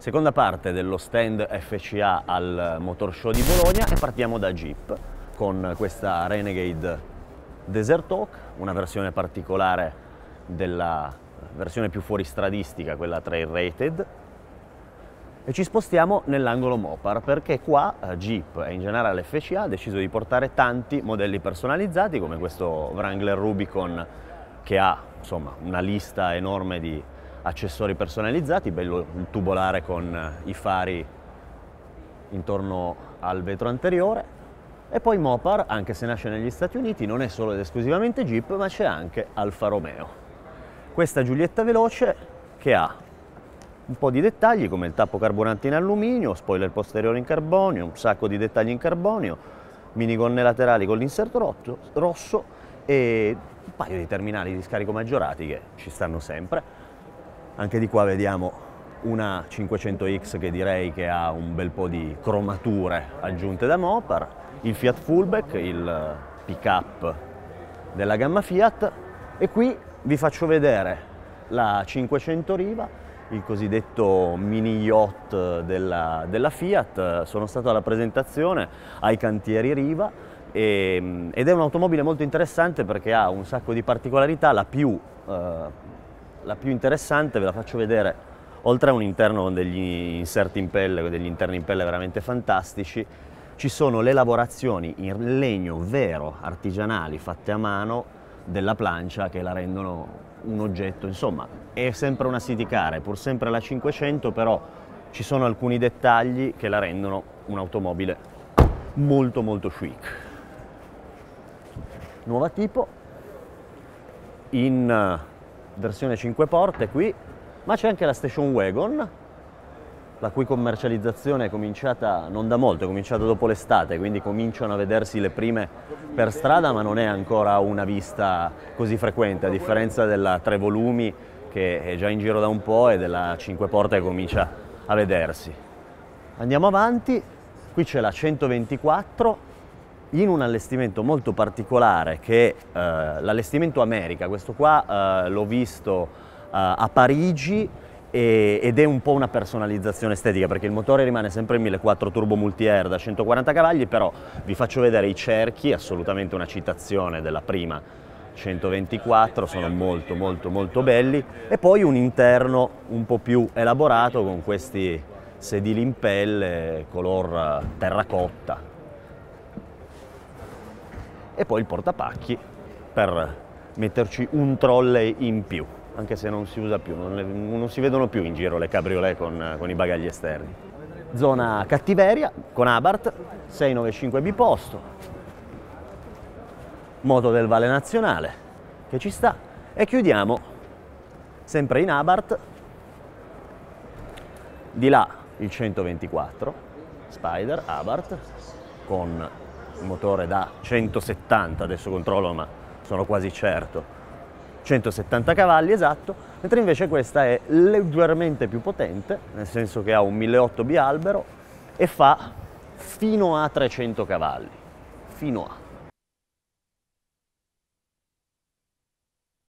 Seconda parte dello stand FCA al Motor Show di Bologna e partiamo da Jeep con questa Renegade Desert Hawk, una versione particolare della versione più fuoristradistica, quella trail rated, e ci spostiamo nell'angolo Mopar perché qua Jeep e in generale FCA ha deciso di portare tanti modelli personalizzati come questo Wrangler Rubicon che ha insomma una lista enorme di accessori personalizzati, bello il tubolare con i fari intorno al vetro anteriore. E poi Mopar, anche se nasce negli Stati Uniti, non è solo ed esclusivamente Jeep, ma c'è anche Alfa Romeo. Questa Giulietta veloce che ha un po' di dettagli come il tappo carburante in alluminio, spoiler posteriore in carbonio, un sacco di dettagli in carbonio, minigonne laterali con l'inserto rosso e un paio di terminali di scarico maggiorati che ci stanno sempre. Anche di qua vediamo una 500X che direi che ha un bel po' di cromature aggiunte da Mopar, il Fiat Fullback, il pick-up della gamma Fiat, e qui vi faccio vedere la 500 Riva, il cosiddetto mini yacht della Fiat. Sono stato alla presentazione ai cantieri Riva ed è un'automobile molto interessante perché ha un sacco di particolarità. La più interessante ve la faccio vedere, oltre a un interno con degli inserti in pelle, con degli interni in pelle veramente fantastici, ci sono le lavorazioni in legno vero, artigianali, fatte a mano, della plancia che la rendono un oggetto, insomma, è sempre una city car, è pur sempre la 500, però ci sono alcuni dettagli che la rendono un'automobile molto molto chic. Nuova tipo, in versione 5 porte qui, ma c'è anche la station wagon, la cui commercializzazione è cominciata non da molto, è cominciata dopo l'estate, quindi cominciano a vedersi le prime per strada, ma non è ancora una vista così frequente, a differenza della 3 volumi che è già in giro da un po' e della 5 porte che comincia a vedersi. Andiamo avanti, qui c'è la 124 in un allestimento molto particolare che è l'allestimento America. Questo qua l'ho visto a Parigi ed è un po' una personalizzazione estetica perché il motore rimane sempre il 1.4 turbo multi-air da 140 cavalli, però vi faccio vedere i cerchi, assolutamente una citazione della prima 124, sono molto molto molto belli, e poi un interno un po' più elaborato con questi sedili in pelle color terracotta e poi il portapacchi per metterci un trolley in più, anche se non si usa più, non si vedono più in giro le cabriolet con i bagagli esterni. Zona cattiveria con Abarth, 695 biposto, moto del Vale Nazionale che ci sta, e chiudiamo sempre in Abarth, di là il 124 Spider Abarth con un motore da 170, adesso controllo ma sono quasi certo 170 cavalli esatto, mentre invece questa è leggermente più potente, nel senso che ha un 1.800 bialbero e fa fino a 300 cavalli, fino a